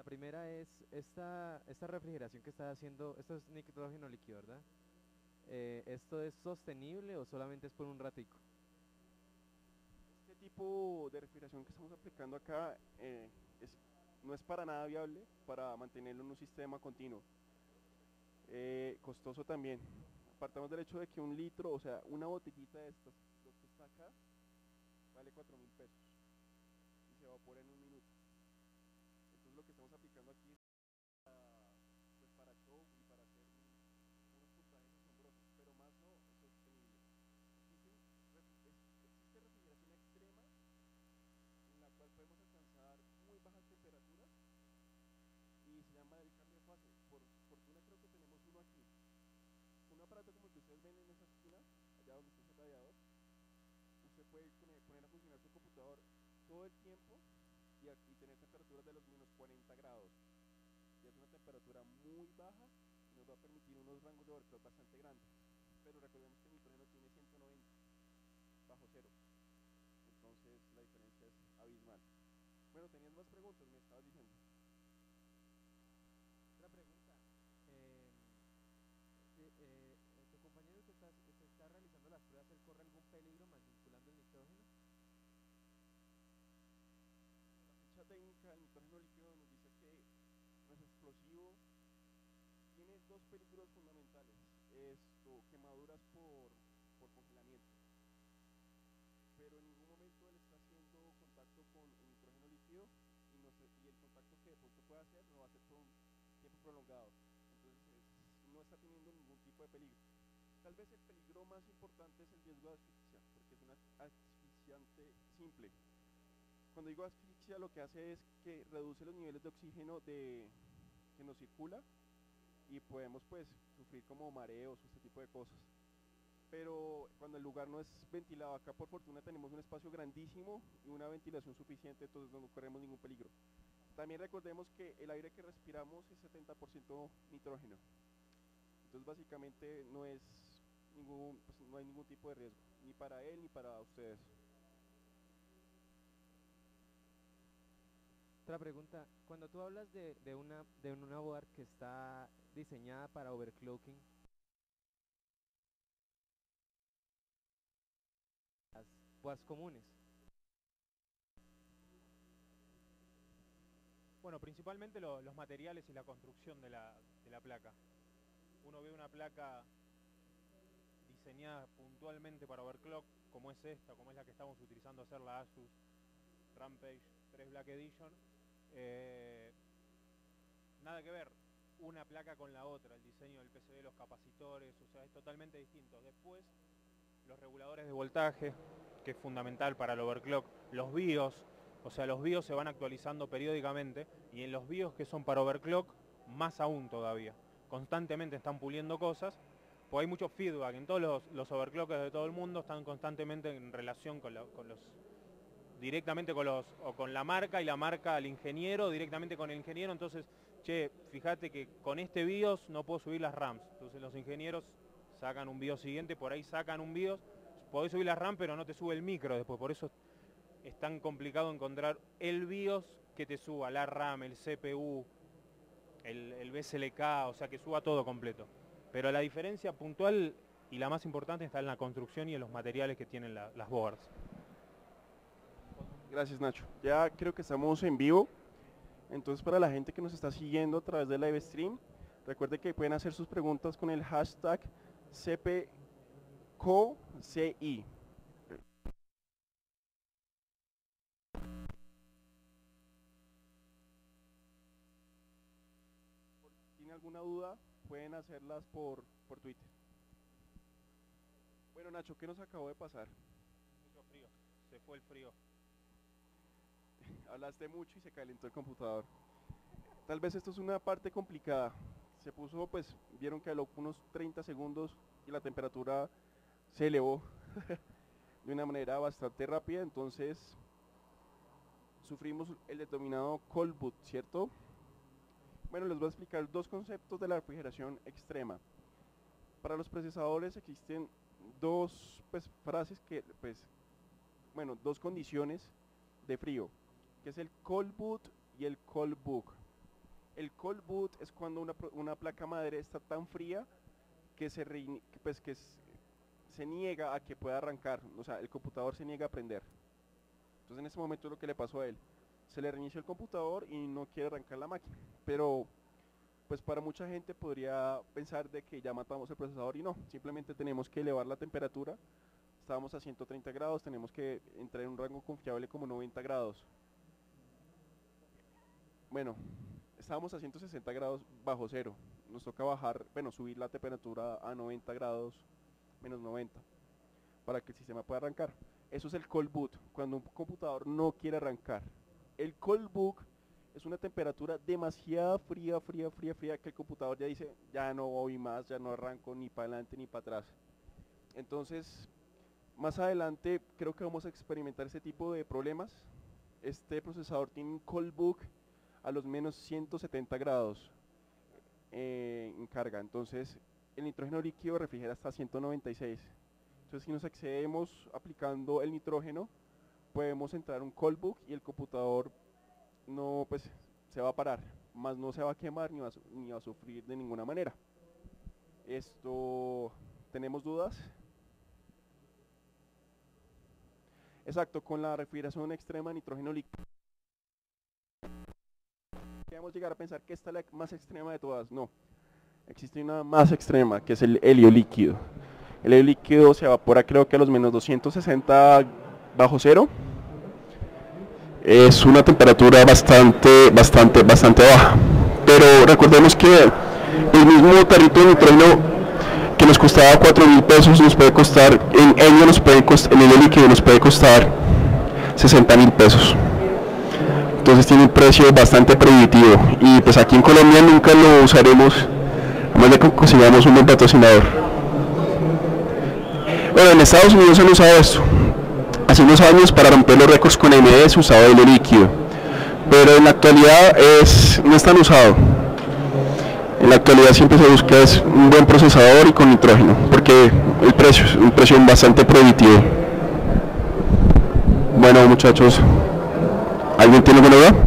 primera es, esta refrigeración que está haciendo, esto es nitrógeno líquido, ¿verdad? ¿Esto es sostenible o solamente es por un ratico? Este tipo de refrigeración que estamos aplicando acá es- no es para nada viable para mantenerlo en un sistema continuo. Costoso también. Partamos del hecho de que un litro, o sea, una botellita de estas, lo que está acá, vale 4.000 pesos y se evapora en un minuto. Entonces lo que estamos aplicando aquí es pues para show y para hacer unos puntajes asombrosos, pero más no es sostenible. Existe refrigeración extrema en la cual podemos alcanzar muy bajas temperaturas y se llama el cambio de fase. Por fortuna creo que tenemos uno aquí. Un aparato como el que ustedes ven en esa esquina, allá donde está ese radiador, usted puede poner a funcionar su computador todo el tiempo y tener temperaturas de los -40 grados. Ya es una temperatura muy baja y nos va a permitir unos rangos de overclock bastante grandes. Pero recordemos que el nitrógeno tiene 190 bajo cero, entonces la diferencia es abismal. Bueno, tenías más preguntas, me estabas diciendo. Otra pregunta. em, ¿Tu compañero que se está realizando las pruebas, él corre algún peligro manipulando el nitrógeno? La ficha técnica del nitrógeno líquido nos dice que no es explosivo, tiene dos peligros fundamentales. Esto, quemaduras por congelamiento, pero en ningún momento él está haciendo contacto con el nitrógeno líquido y el contacto que de pronto pueda hacer no va a ser por un tiempo prolongado. Entonces no está teniendo ningún tipo de peligro. Tal vez el peligro más importante es el riesgo de asfixia, porque es un asfixiante simple. Cuando digo asfixia, lo que hace es que reduce los niveles de oxígeno que nos circula y podemos pues sufrir como mareos o este tipo de cosas. Pero cuando el lugar no es ventilado, acá por fortuna tenemos un espacio grandísimo y una ventilación suficiente, entonces no corremos ningún peligro. También recordemos que el aire que respiramos es 70% nitrógeno, entonces básicamente no hay ningún tipo de riesgo, ni para él ni para ustedes. Otra pregunta. Cuando tú hablas de una board que está diseñada para overclocking, las boards comunes. Bueno, principalmente los materiales y la construcción de la placa. Uno ve una placa diseñada puntualmente para overclock, como es esta, como es la que estamos utilizando hacer la Asus Rampage 3 Black Edition. Eh, Nada que ver una placa con la otra, el diseño del PCB, los capacitores, o sea, es totalmente distinto. Después, los reguladores de voltaje, que es fundamental para el overclock, los BIOS, o sea, los BIOS se van actualizando periódicamente y en los BIOS que son para overclock, más aún todavía. Constantemente están puliendo cosas, pues hay mucho feedback, en todos los overclockers de todo el mundo están constantemente en relación con los directamente con los o con la marca y la marca al ingeniero, directamente con el ingeniero, entonces, che, fíjate que con este BIOS no puedo subir las RAMs. Entonces los ingenieros sacan un BIOS siguiente, por ahí sacan un BIOS, podés subir las RAM pero no te sube el micro después, por eso es tan complicado encontrar el BIOS que te suba la RAM, el CPU, el BSLK, o sea que suba todo completo. Pero la diferencia puntual y la más importante está en la construcción y en los materiales que tienen las boards. Gracias, Nacho. Ya creo que estamos en vivo. Entonces, para la gente que nos está siguiendo a través del live stream, recuerde que pueden hacer sus preguntas con el hashtag CPCOCI. Si tienen alguna duda, pueden hacerlas por Twitter. Bueno, Nacho, ¿qué nos acabó de pasar? Mucho frío, se fue el frío. Hablaste mucho y se calentó el computador. Tal vez esto es una parte complicada. Se puso, pues, vieron que a unos 30 segundos y la temperatura se elevó de una manera bastante rápida, entonces sufrimos el denominado cold boot, ¿cierto? Bueno, les voy a explicar dos conceptos de la refrigeración extrema. Para los procesadores existen dos pues, frases que, pues, bueno, dos condiciones de frío, que es el cold boot y el cold book. El cold boot es cuando una placa madre está tan fría que se niega a que pueda arrancar, o sea, el computador se niega a prender. Entonces en ese momento es lo que le pasó a él. Se le reinició el computador y no quiere arrancar la máquina, pero pues para mucha gente podría pensar de que ya matamos el procesador y no, simplemente tenemos que elevar la temperatura. Estábamos a 130 grados, tenemos que entrar en un rango confiable como 90 grados. Bueno, estábamos a 160 grados bajo cero, nos toca bajar, bueno, subir la temperatura a 90 grados, menos 90, para que el sistema pueda arrancar. Eso es el cold boot, cuando un computador no quiere arrancar. El cold boot es una temperatura demasiado fría, que el computador ya dice, ya no voy más, ya no arranco ni para adelante ni para atrás. Entonces, más adelante creo que vamos a experimentar ese tipo de problemas. Este procesador tiene un cold boot a los menos 170 grados en carga, entonces el nitrógeno líquido refrigera hasta 196. Entonces si nos excedemos aplicando el nitrógeno, podemos entrar en un cold boot y el computador no, pues, se va a parar, más no se va a quemar ni va a sufrir de ninguna manera. ¿Tenemos dudas? Exacto, con la refrigeración extrema de nitrógeno líquido. Podríamos llegar a pensar que esta es la más extrema de todas. No, existe una más extrema, que es el helio líquido. El helio líquido se evapora creo que a los menos 260 bajo cero. Es una temperatura bastante baja. Pero recordemos que el mismo tarrito de nitrógeno que nos costaba 4.000 pesos nos puede costar, en helio en helio líquido nos puede costar 60.000 pesos. Entonces tiene un precio bastante prohibitivo y pues aquí en Colombia nunca lo usaremos a menos de que consigamos un buen patrocinador. Bueno, en Estados Unidos han usado esto hace unos años para romper los récords con AMD, se usaba helio líquido, pero en la actualidad no es tan usado. En la actualidad siempre se busca es un buen procesador y con nitrógeno, porque el precio es un precio bastante prohibitivo. Bueno, muchachos, ¿alguien tiene alguna duda?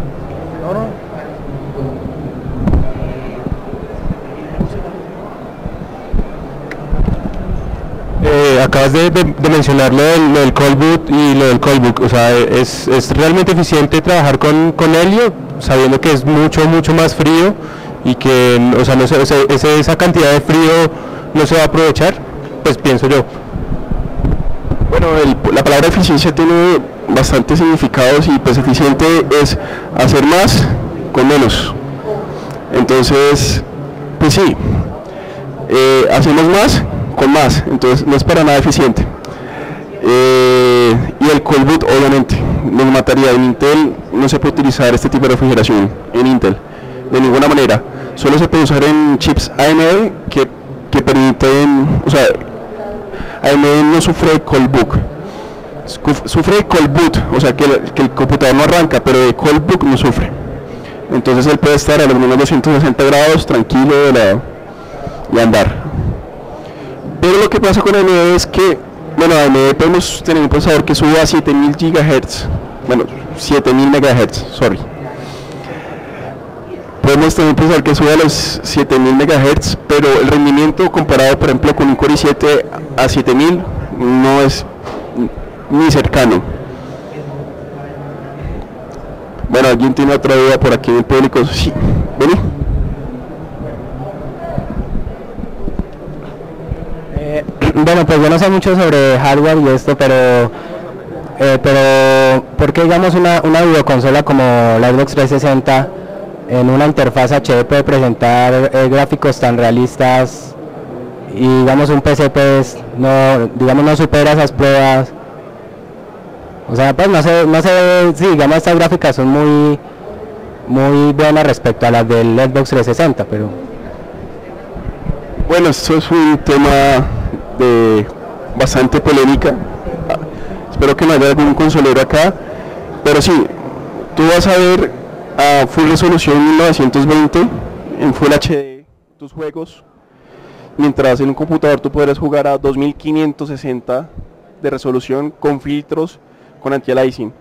Acabas de mencionar lo del cold boot y lo del cold boot, o sea, es realmente eficiente trabajar con helio, sabiendo que es mucho más frío y que, o sea, esa cantidad de frío no se va a aprovechar, pues pienso yo. Bueno, la palabra eficiencia tiene bastantes significados y pues eficiente es hacer más con menos. Entonces, pues sí, hacemos más con más, entonces no es para nada eficiente. Y el cold boot obviamente nos mataría. En Intel no se puede utilizar este tipo de refrigeración, en Intel, de ninguna manera. Solo se puede usar en chips AMD que permiten, o sea, AMD no sufre de cold boot, sufre de cold boot, o sea que el computador no arranca, pero de cold boot no sufre. Entonces él puede estar a los menos 260 grados tranquilo y andar. Pero lo que pasa con AMD es que, bueno, AMD podemos tener un procesador que sube a 7000 GHz, bueno, 7000 MHz, sorry. Podemos tener un procesador que sube a los 7000 MHz, pero el rendimiento comparado, por ejemplo, con un Core i7 a 7000 no es ni cercano. Bueno, ¿alguien tiene otra duda por aquí en el público? Sí, vení. Bueno, pues yo no sé mucho sobre hardware y esto, pero ¿por qué digamos una videoconsola como la Xbox 360 en una interfaz HD puede presentar gráficos tan realistas y digamos un PC pues no supera esas pruebas? O sea, pues no sé si digamos estas gráficas son muy buenas respecto a las del Xbox 360, pero... Bueno, esto es un tema de bastante polémica. Espero que no haya algún consolero acá, pero sí, tú vas a ver a full resolución 1920 en Full HD tus juegos, mientras en un computador tú podrás jugar a 2560 de resolución con filtros, con anti-aliasing.